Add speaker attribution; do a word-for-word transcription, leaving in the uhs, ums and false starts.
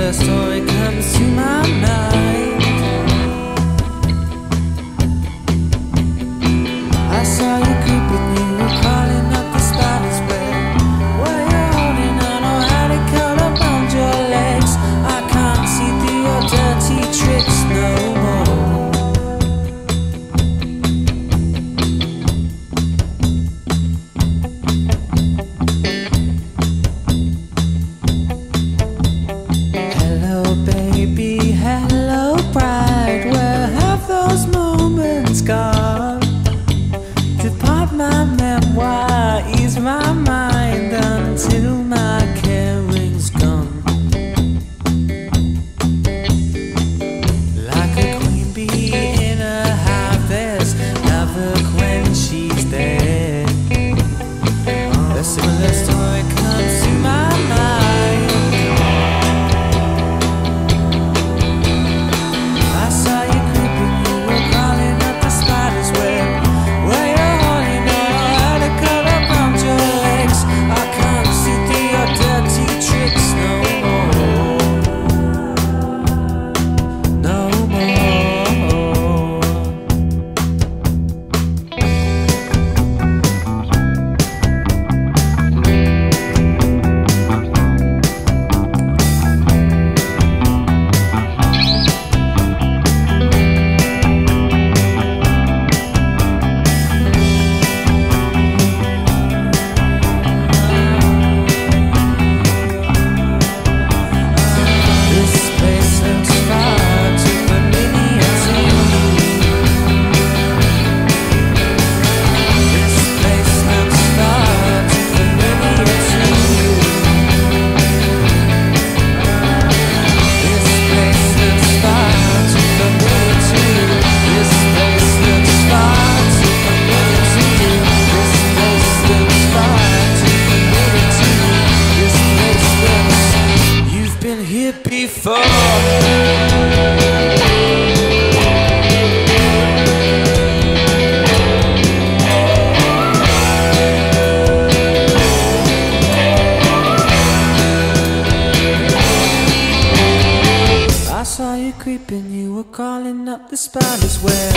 Speaker 1: similar story comes to my mind. I saw you creeping, you were crawling up the spider's web. Were you holding on, or had it curled up around your legs? I can't see through your dirty tricks no more. Hello baby, hello bride, where have those moments gone? Depart my memoir, ease my mind until my caring's gone. Like a queen bee in a hive, there's never when she's there. A similar story comes to my mind. I saw you creeping, you were crawling up the spider's web. Where you holding on, or had it curled up around your legs? I can't see through your dirty tricks no more. No more. This place looks far too familiar to me. This place looks far too familiar to you. This place looks far too familiar to you. This place looks far too familiar to you. This place looks far too familiar to you. This place looks, you've been here before. I saw you creeping, you were crawling up the spider's web.